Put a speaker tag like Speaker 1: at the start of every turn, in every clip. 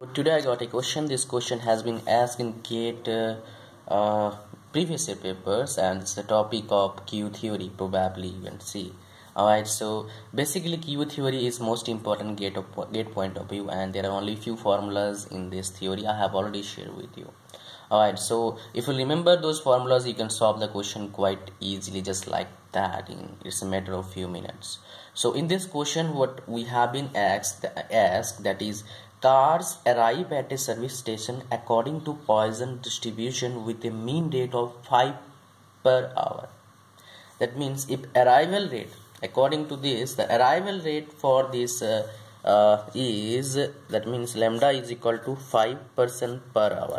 Speaker 1: Today I got a question. This question has been asked in GATE previous year papers, and it's the topic of Q theory. Probably you can see. Alright, so basically Q theory is most important GATE point of view, and there are only few formulas in this theory. I have already shared with you. Alright, so if you remember those formulas, you can solve the question quite easily, just like that. It's a matter of few minutes. So in this question, what we have been asked that is, cars arrive at a service station according to Poisson distribution with a mean rate of 5 per hour. That means if arrival rate, according to this, the arrival rate for this is, that means lambda is equal to 5% per hour.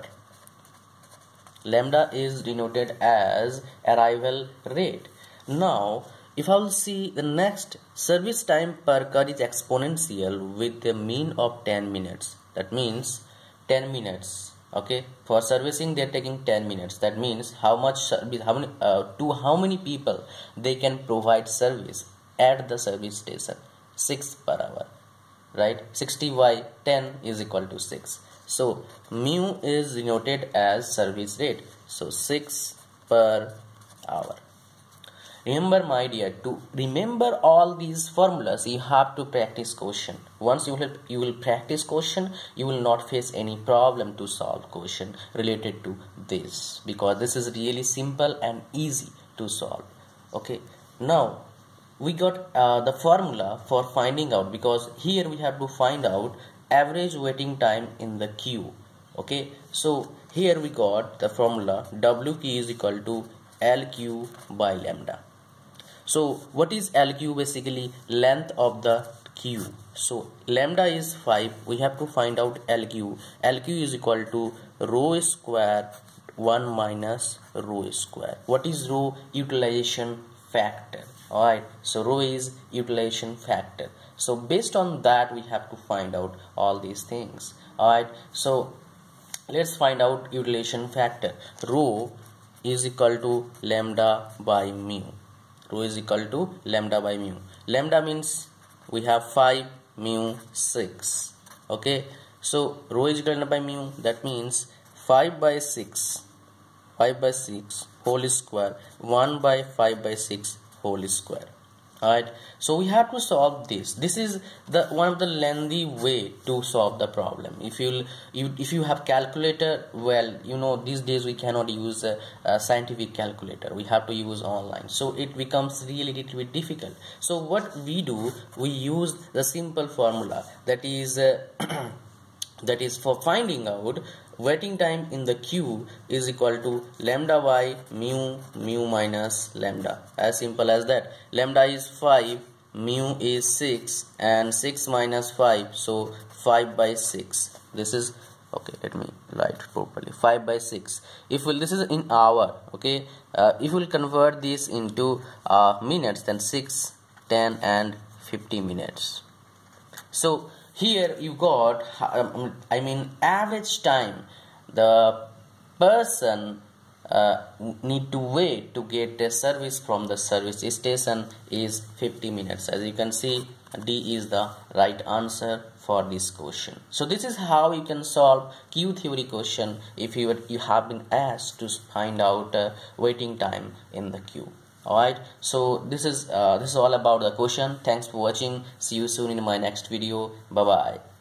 Speaker 1: Lambda is denoted as arrival rate. Now if I will see the next service time per car is exponential with a mean of 10 minutes. That means 10 minutes. Okay, for servicing they're taking 10 minutes. That means how much service, how many people they can provide service at the service station? 6 per hour, right? 60 by 10 is equal to 6. So mu is denoted as service rate. So 6 per hour. Remember, my dear, to remember all these formulas, you have to practice question. Once you will practice question, you will not face any problem to solve question related to this, because this is really simple and easy to solve. Okay, now we got the formula for finding out, because here we have to find out average waiting time in the queue. Okay, so here we got the formula WQ is equal to LQ by lambda. So what is LQ? Basically length of the queue. So lambda is 5. We have to find out LQ. LQ is equal to rho square 1 minus rho square. What is rho? Utilization factor. Alright, so rho is utilization factor. So based on that we have to find out all these things. Alright, so let's find out utilization factor. Rho is equal to lambda by mu. Rho is equal to lambda by mu. Lambda means we have 5, mu 6. Okay, so rho is equal to lambda by mu. That means 5 by 6 whole square, 1 by 5 by 6 whole square. Alright, so we have to solve this. This is the one of the lengthy way to solve the problem. If you have calculator, well, you know, these days we cannot use a scientific calculator. We have to use online, so it becomes really a little bit difficult. So what we do, we use the simple formula that is that is for finding out waiting time in the queue is equal to lambda by mu minus lambda. As simple as that. Lambda is 5, mu is 6, and 6 minus 5, so 5 by 6. This is, okay, let me write properly, 5 by 6. If this is in hour, okay, if we'll convert this into minutes, then 6, 10 and 50 minutes. So here you got average time the person need to wait to get a service from the service station is 50 minutes. As you can see, D is the right answer for this question. So this is how you can solve Q theory question if you have been asked to find out waiting time in the queue. Alright, so this is all about the question. Thanks for watching. See you soon in my next video. Bye bye.